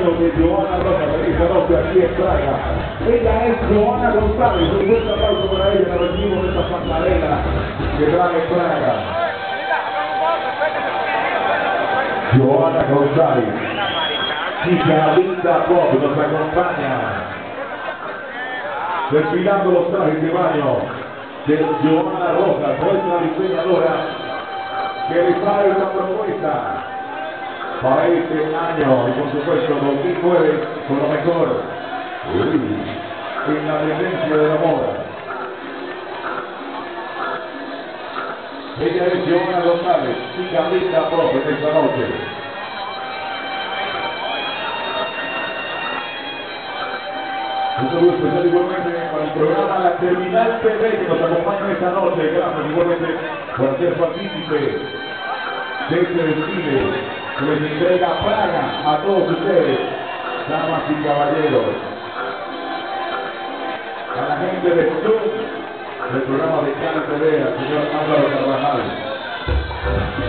testimonial de Johanna Roca de esta noche aquí en Praga. Ella es Johanna González, un fuerte aplauso para ella, la recibimos de esta pasarela que trae Praga. Johanna González, chica linda pop, nos acompaña, desfilando los trajes de baño de Johanna Roca, nuestra diseñadora, que les trae una propuesta para este año y por supuesto 2009 con lo mejor en la tendencia de la moda. Ella es Johanna González, chica linda pop en esta noche. Un saludo especial igualmente para el programa La Terminal TV que nos acompaña esta noche. Gracias igualmente por ser partícipe de este desfile que les entrega Praga a todos ustedes, damas y caballeros. A la gente de Zoom, del programa de Cana TV, al señor Álvaro Carvajal.